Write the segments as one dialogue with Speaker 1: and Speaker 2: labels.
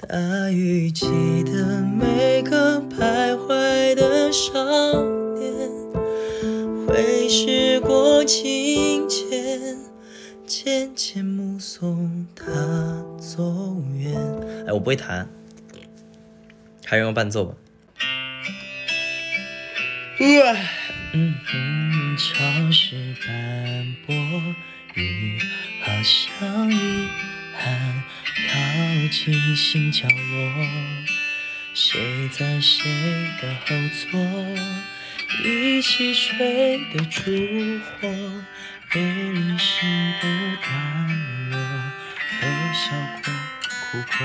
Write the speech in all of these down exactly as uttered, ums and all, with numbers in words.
Speaker 1: 大雨记得每个徘徊的少年，会时过境迁，渐渐目送他走远。哎，我不会弹，还让我伴奏吧。嗯哼，潮湿斑驳，雨好像遗憾飘进新角落，谁在谁的后座，一起吹的烛火，被淋湿的段落，都笑过哭过，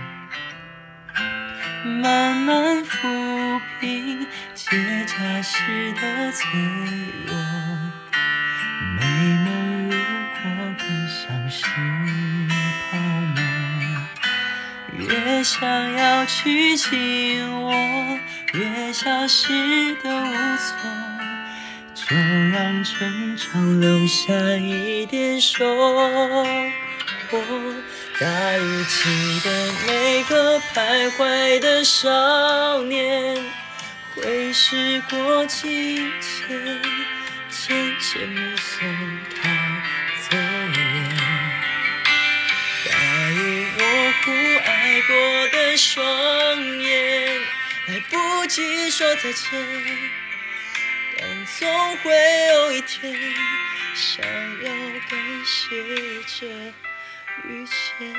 Speaker 1: 慢慢抚平结痂时的脆弱，美梦如果更像是泡沫，越想要去紧握，越消失的无措，就让成长留下一点收获。大雨记得每个徘徊的少年，会时过境迁，渐渐目送他走远。大雨模糊爱过的双眼，来不及说再见，但总会有一天，想要感谢这遇见。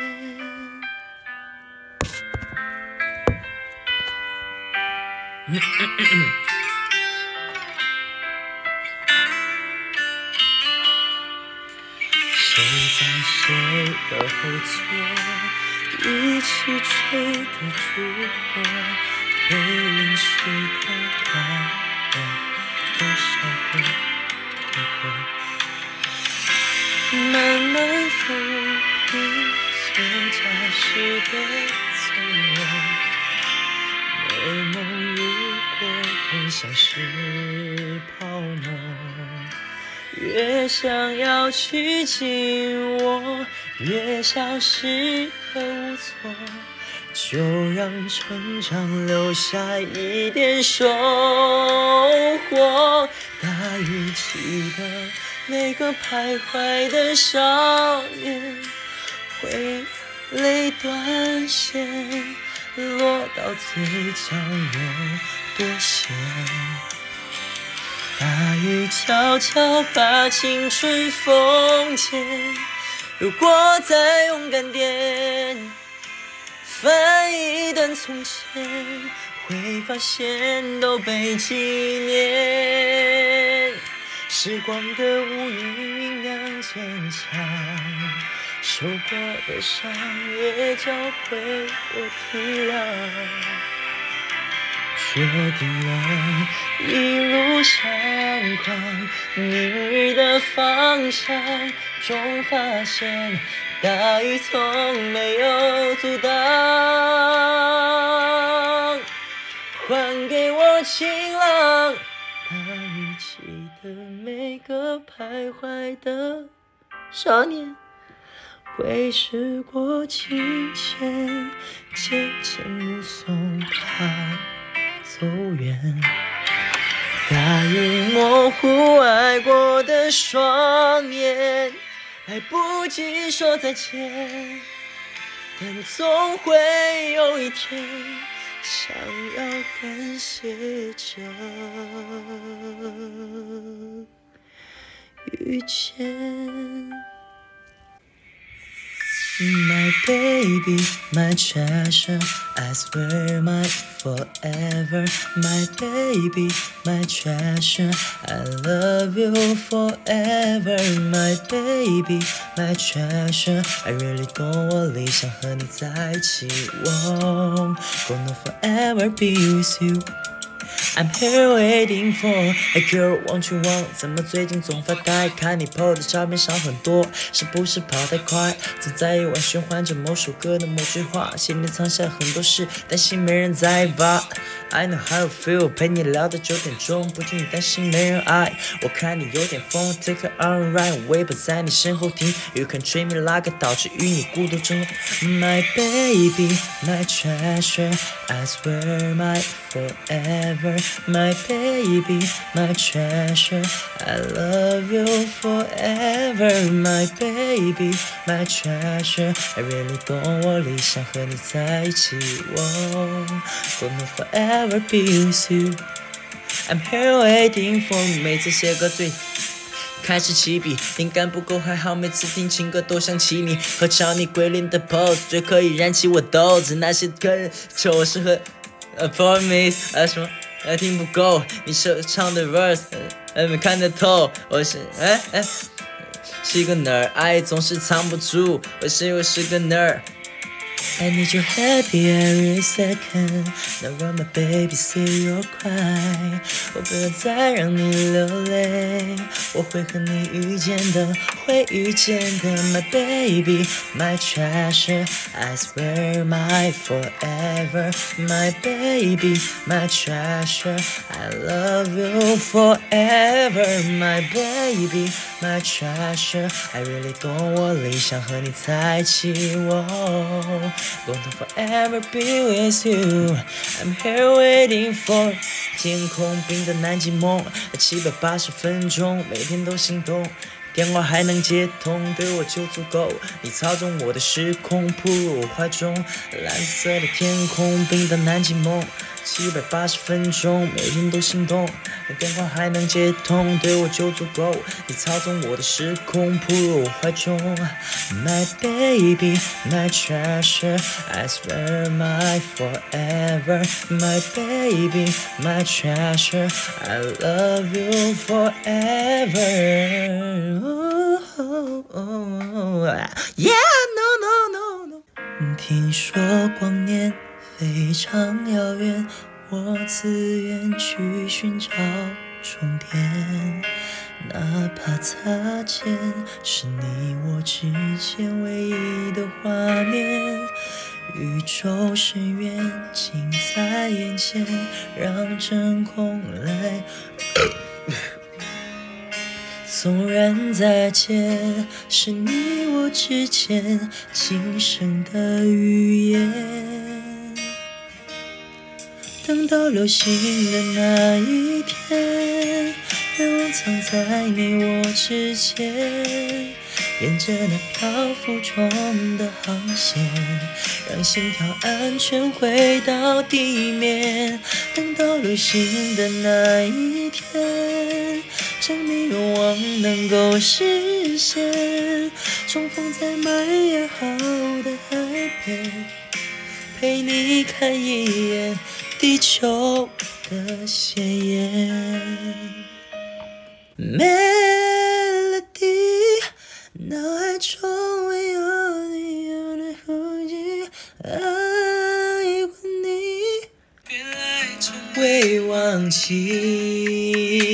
Speaker 1: 谁在谁的后座，一起吹的烛火，被淋湿的段落，都笑过哭过，慢慢抚平结痂时的脆弱，美梦如果更像是泡沫，越想要去紧握，越消失的无措，就让成长留下一点收获。大雨记得每个徘徊的少年，会泪断线，落到嘴角有多咸。大雨悄悄把青春封缄，如果再勇敢点，翻一段从前，会发现都被纪念。时光的乌云酝酿坚强，受过的伤也教会我体谅，决定了一路相框，明日的方向中发现，大雨从没有阻挡，还给我晴朗。大雨记得每个徘徊的少年，会时过境迁，渐渐目送他走远。大雨模糊爱过的双眼，来不及说再见，但总会有一天，想要感谢这遇见。My baby, my treasure, I swear my forever. My baby, my treasure, I love you forever. My baby, my treasure, I really 懂我理想和你在一起，我 gonna forever be with you. I'm here waiting for a girl want you want 怎么最近总发呆看你 po 的照片少很多是不是跑太快总在夜晚循环着某首歌的某句话心里藏下很多事担心没人在意吧 I know how you feel 陪你聊到九点钟不仅你担心没人爱我看你有点疯 Take it on right 我也不在你身后听 You can treat me like a 导致与你孤独中 My baby my treasure I swear my forever My baby, my treasure I love you forever My baby, my treasure I really 懂我理想和你在一起我 Gonna forever be with you I'm here waiting for 每次写歌最开始起笔灵感不够还好每次听情歌都想起你合唱你归零的 pose 最可以燃起我斗志那些歌求我适合呃 for me 呃什么呃听不够你手唱的 verse 呃没看得透我是哎哎是个 nerd 爱总是藏不住我是我是个 nerd I need you happy every second Now run my baby see you cry 我不要再让你流泪我会和你遇见的会遇见的 My baby my treasure I swear my forever My baby my treasure I love you forever My baby my treasure I really 懂我理想和你在一起我Gonna forever be with you I'm here waiting for 天空冰的南极梦七百八十分钟每天都心动电话还能接通对我就足够你操纵我的时空扑入我怀中蓝色的天空冰的南极梦七百八十分钟每天都心动电话还能接通对我就足够你操纵我的时空扑入我怀中 My baby my treasure I swear my forever My baby my treasure I love you forever oh, oh, oh. Yeah no no no no 听说光年非常遥远我自愿去寻找终点哪怕擦肩是你我之间唯一的画面宇宙深渊近在眼前让真空来纵然再见是你我之间今生的语言等到流星的那一天愿望藏在你我之间沿着那漂浮中的航线让心跳安全回到地面等到流星的那一天证明愿望能够实现重逢在麦芽好的海边陪你看一眼地球的鲜艳 Melody 脑海中唯有你有的呼吸爱过你未忘记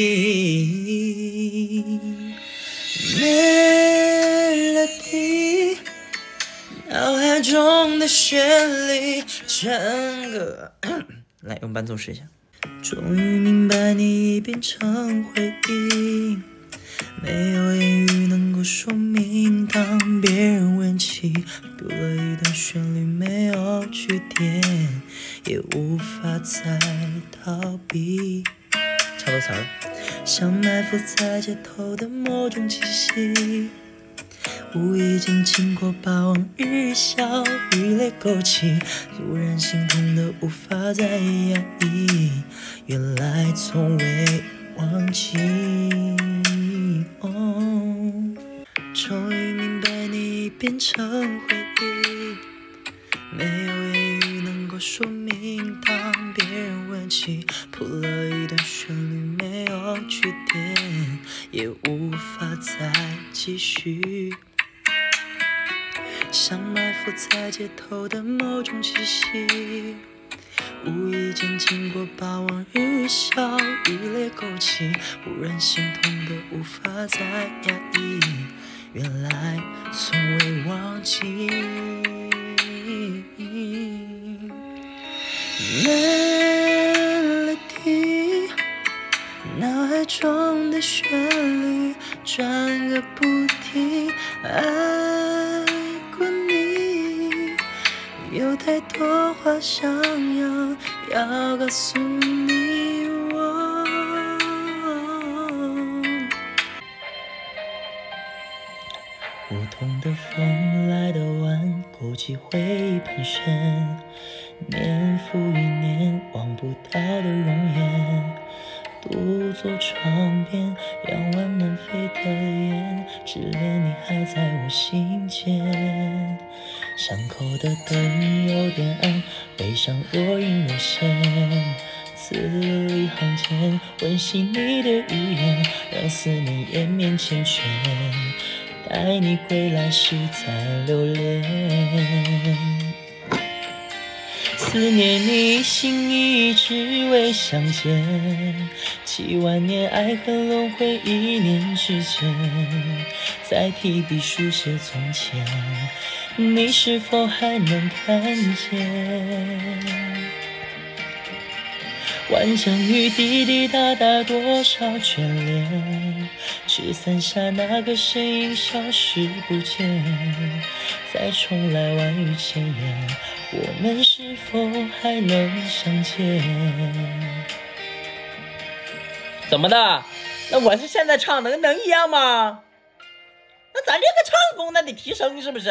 Speaker 1: Melody 脑海中的旋律整个来用伴奏试一下终于明白你变成回忆没有言语能够说明当别人问起读了一段旋律没有句点也无法再逃避唱多词儿像埋伏在街头的某种气息无意间经过把往日笑与泪勾起突然心痛的无法再压抑原来从未忘记、哦、终于明白你变成回忆没有言语能够说明当别人问起谱了一段旋律没有句点也无法再继续像埋伏在街头的某种气息无意间经过巴望雨笑，雨泪勾起，忽然心痛的无法再压抑，原来从未忘记。Melody， 脑海中的旋律转个不停，爱过你，有太多话想要要告诉你我。不同的风来得晚，勾起回忆盘旋，年复一年望不到的容颜，独坐窗边仰望南飞的雁，只恋你还在我心间。巷口的灯有点暗，悲伤若隐若现，字里行间温习你的语言，让思念延绵缱绻，待你归来时再留恋。思念你心意，只为相见，几万年爱恨轮回，一念之间，再提笔书写从前，你是否还能看见？万江雨滴滴答答，多少眷恋，纸伞下那个身影消失不见，再重来万语千言，我们是否还能相见？
Speaker 2: 怎么的？那我是现在唱能能一样吗？那咱这个唱功那得提升是不是？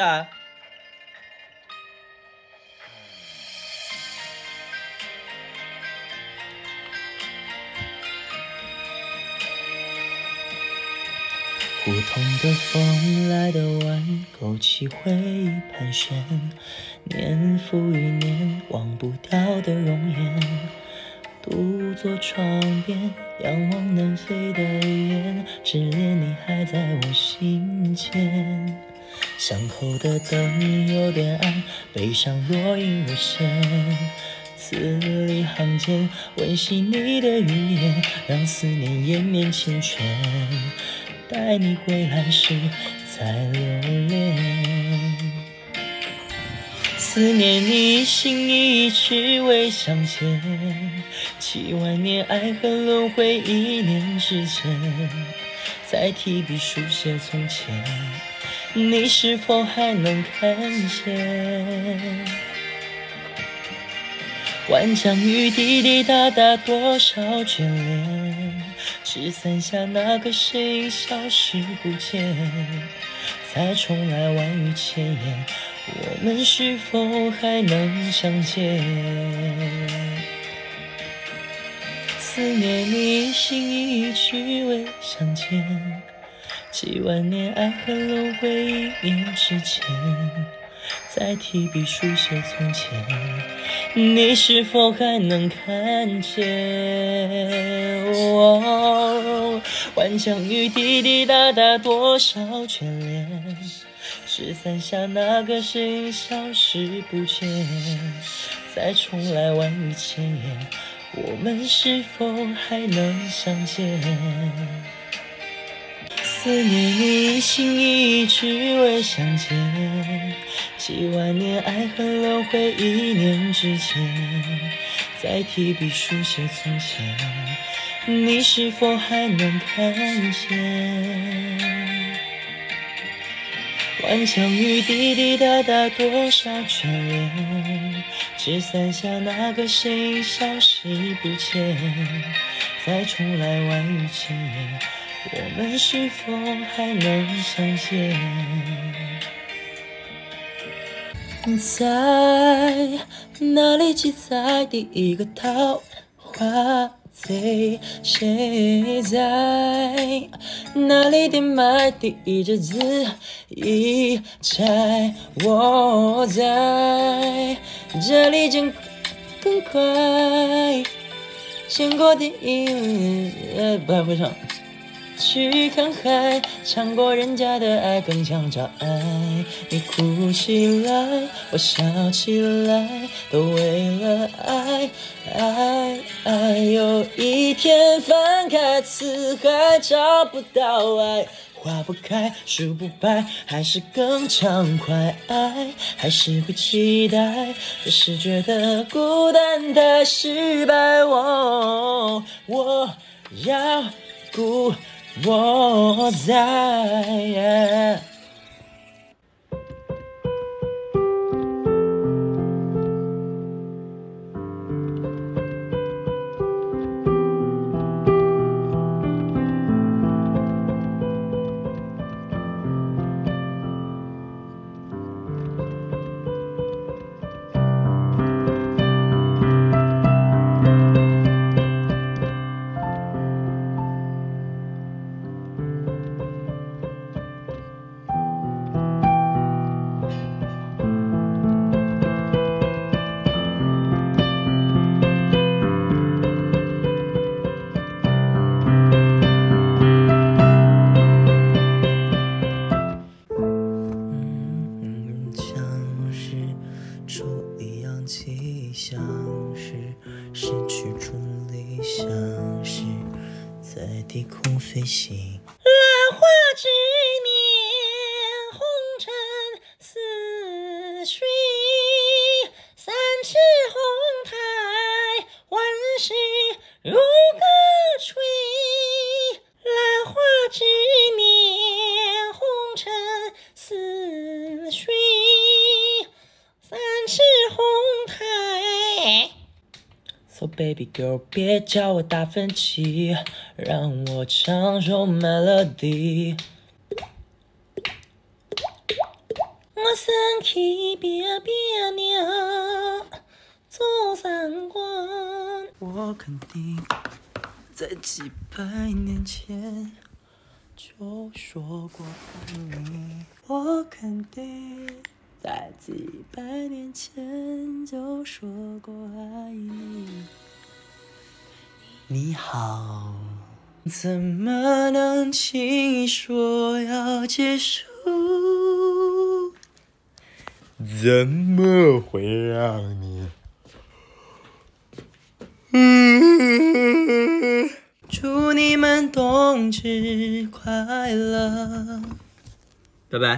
Speaker 1: 不同的风来得晚，勾起回忆盘旋，年复一年忘不掉的容颜，独坐窗边仰望南飞的雁，只恋你还在我心间。巷口的灯有点暗，悲伤若隐若现，字里行间温习你的语言，让思念延绵缱绻，待你归来时再留恋。思念你心意，只为相见，几万年爱恨轮回，一念之间，再提笔书写从前，你是否还能看见？万江雨滴滴答答，多少眷恋，纸伞下那个身影消失不见，再重来万语千言，我们是否还能相见？思念你心意，只为相见，几万年爱恨轮回，一念之间，再提笔书写从前，你是否还能看见？哦，万江雨滴滴答答，多少眷恋，纸伞下那个身影消失不见，再重来万语千言，我们是否还能相见？思念你心意，只为相见，几万年爱恨轮回，一念之间，再提笔书写从前，你是否还能看见？万江雨滴滴答答，多少眷恋，纸伞下那个身影消失不见，再重来万语千言，我们是否还能相见？在哪里记载第一个桃花醉？谁在哪里点埋第一只字？一摘我在这里见更快，见过第一呃不太会唱。 去看海，尝过人家的爱，更想找爱。你哭起来，我笑起来，都为了爱，爱，爱。有一天翻开词海，找不到爱，花不开，树不白，还是更畅快。爱还是会期待，只是觉得孤单太失败。我我要故我在。飞行，
Speaker 2: 兰花之年，红尘似水，三尺红台，万事如歌吹。兰花之年，红尘似水，三尺红台。So baby girl， 别叫我达芬奇，让我唱首 melody。我身骑白马，走三关。
Speaker 1: 我肯定在几百年前就说过爱你。我肯定在几百年前就说过爱你。你好，怎么能轻易说要结束？怎么会让你？嗯，祝你们冬至快乐，拜拜。